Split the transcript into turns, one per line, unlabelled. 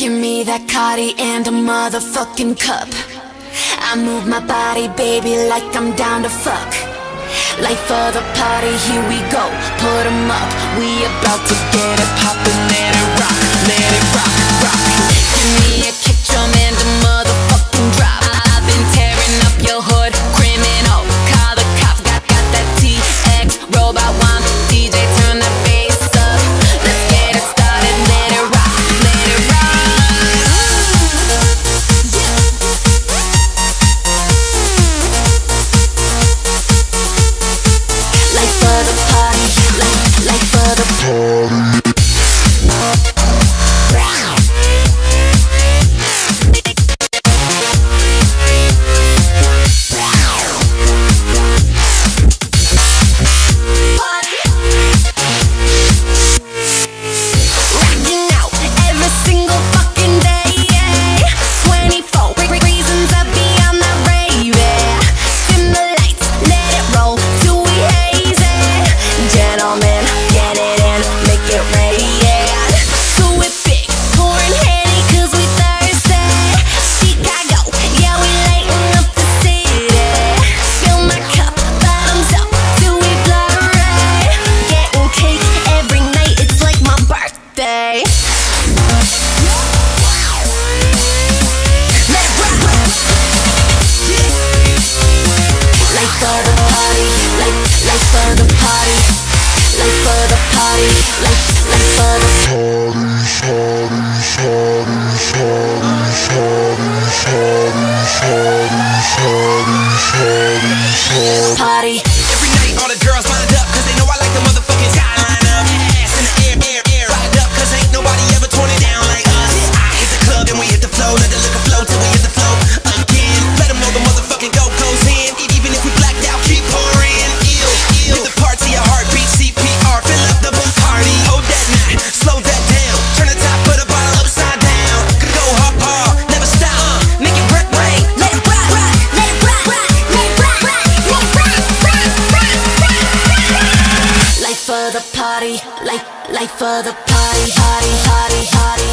Give me that Cardi and a motherfucking cup. I move my body, baby, like I'm down to fuck. Life for the party, here we go, put 'em up. We about to get it poppin', let it rock, rock. Give me a kick drum and a motherfucking drop. I've been tearing up your hood, criminal. Call the cops, got that TX robot one. DJ, turn the bass up. Let's get it started, let it rock, let it rock. Life for the party, life for the party. Party.
Every night all the girls lined up, cause they know I like the motherfucking skyline up. Ass in the air, ride up, cause ain't nobody ever torn it down like us. I hit the club, then we hit the flow, let the liquor flow till we hit the flow again. Let them know the motherfucking go goes in, even if we blacked out, keep pouring. Ill, hit the parts of your heartbeat, CPR, fill up the Bacardi. Hold that knot, slow that down, turn the top of the bottle upside down. Go hard, never stop, make it rain.
Let it rock, let it rock, let it rock, let it rock. Life for the party, life for the party, party.